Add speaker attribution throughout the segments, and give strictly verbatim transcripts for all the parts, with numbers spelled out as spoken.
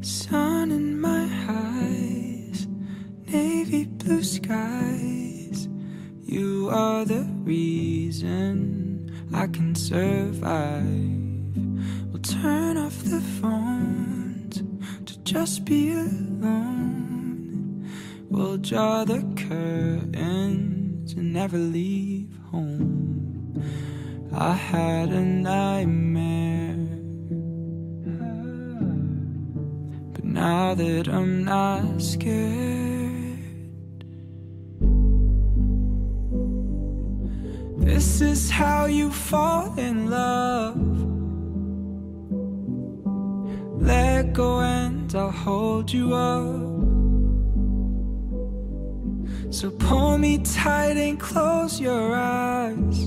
Speaker 1: sun in my eyes, navy blue skies. You are the reason I can survive. We'll turn off the phones to just be alone. We'll draw the curtains and never leave home. I had a nightmare, but now that I'm not scared, this is how you fall in love. Let go and I'll hold you up. So pull me tight and close your eyes.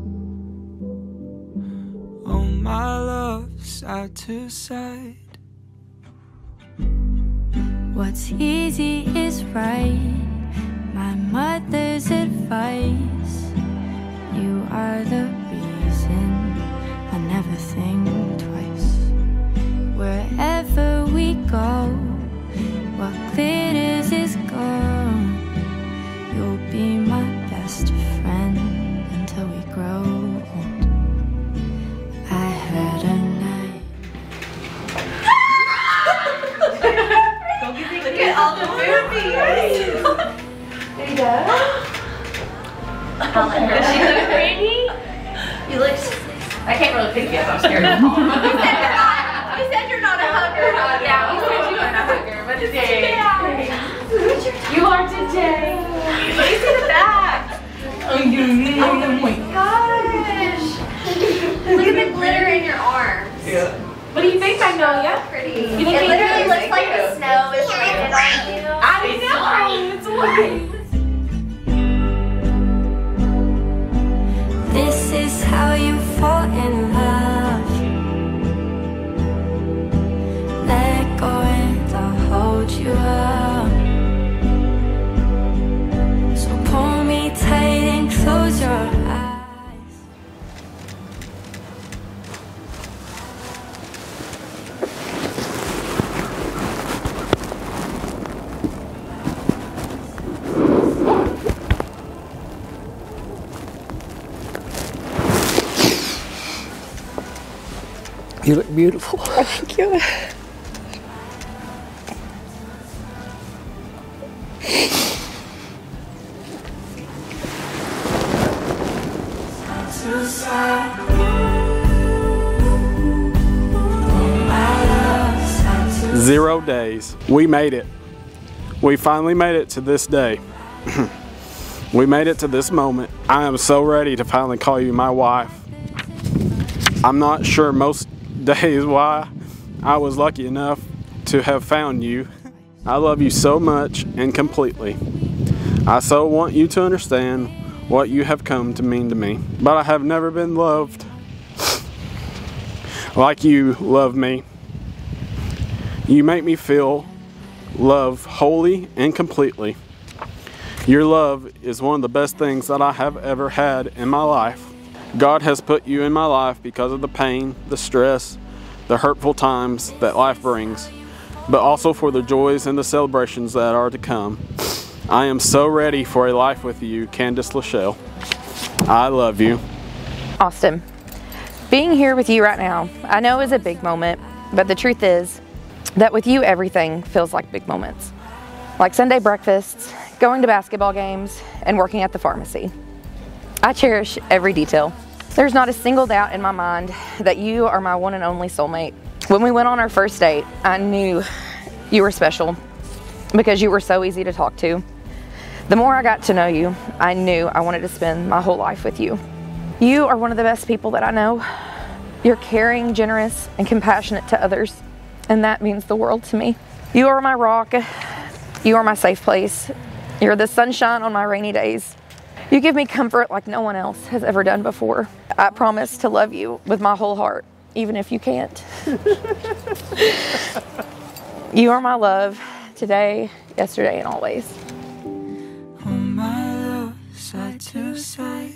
Speaker 1: Oh my love, side to side.
Speaker 2: What's easy is right, my mother's advice. You are the reason I never think twice. Wherever we go, what glitters is gold. You'll be my best friend until we grow old. I had a night.
Speaker 3: Look at all the movies. There you go. I'll let her. She look pretty. You look. I can't really pick you up. I'm scared of falling. You said you're not. You said you're not a hugger. Yeah, you said you weren't a hugger, but today. You are today. Let me see the back. Oh, you oh my gosh. Look at the glitter in your arms.
Speaker 4: Yeah.
Speaker 3: What do you think, Magnolia? Pretty. You think it literally looks like the snow is raining on you. I know. It's white.
Speaker 2: This is how you fall in love. Let go and I'll hold you up. So pull me tight and close your eyes.
Speaker 4: You look beautiful.
Speaker 5: Oh, thank you.
Speaker 4: Zero days. We made it. We finally made it to this day. We made it to this moment. I am so ready to finally call you my wife. I'm not sure most days why I was lucky enough to have found you. I love you so much and completely. I so want you to understand what you have come to mean to me. But I have never been loved like you love me. You make me feel love wholly and completely. Your love is one of the best things that I have ever had in my life. God has put you in my life because of the pain, the stress, the hurtful times that life brings, but also for the joys and the celebrations that are to come. I am so ready for a life with you, Candace Lachelle. I love you.
Speaker 6: Austin, being here with you right now, I know is a big moment, but the truth is that with you, everything feels like big moments. Like Sunday breakfasts, going to basketball games, and working at the pharmacy. I cherish every detail. There's not a single doubt in my mind that you are my one and only soulmate. When we went on our first date, I knew you were special because you were so easy to talk to. The more I got to know you, I knew I wanted to spend my whole life with you. You are one of the best people that I know. You're caring, generous, and compassionate to others, and that means the world to me. You are my rock. You are my safe place. You're the sunshine on my rainy days. You give me comfort like no one else has ever done before. I promise to love you with my whole heart, even if you can't. You are my love, today, yesterday, and always.
Speaker 1: Oh my love, side to side.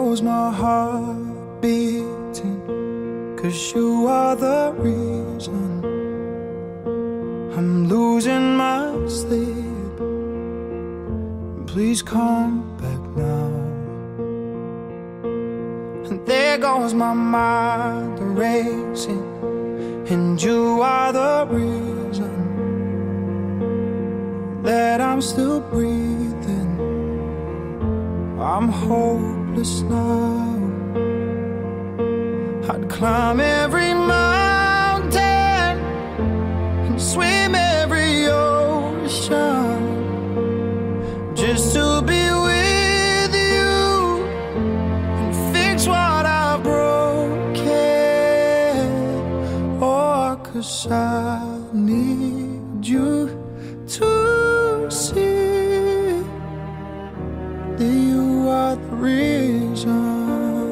Speaker 1: goes my heart beating, 'cause you are the reason I'm losing my sleep. Please come back now. And there goes my mind racing, and you are the reason that I'm still breathing. I'm hopeless now. I'd climb every mountain and swim every ocean just to be with you and fix what I've broken. Oh, 'cause I need you to see that you are the reason.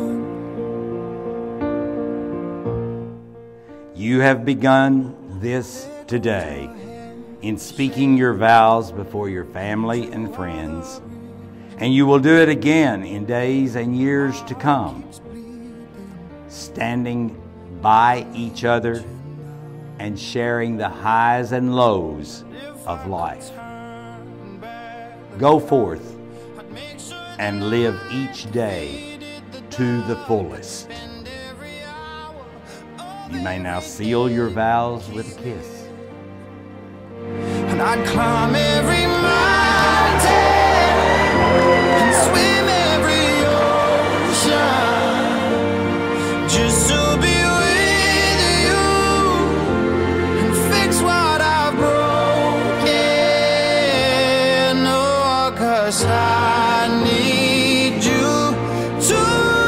Speaker 5: You have begun this today in speaking your vows before your family and friends, and you will do it again in days and years to come, standing by each other and sharing the highs and lows of life. Go forth and live each day to the fullest. You may now seal your vows with a kiss.
Speaker 1: And I'd climb every mountain and swim every ocean just to be with you and fix what I've broken. Oh, 'cause I need you to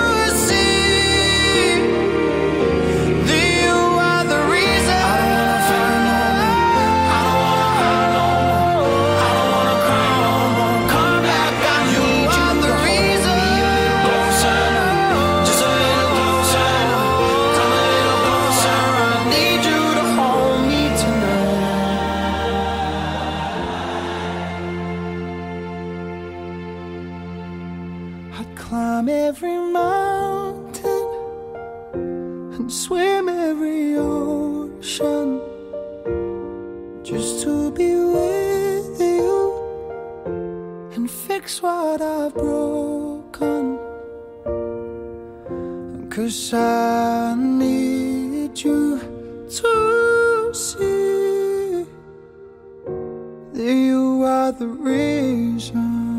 Speaker 1: see that you are the reason. I don't wanna fight no more. I don't wanna cry no more. Come back, I need you. You are the reason. Closer, just a little closer. Come a little closer. I need you to hold me tonight. I'd climb every mountain and swim every ocean just to be with you and fix what I've broken. 'Cause I need you to see that you are the reason.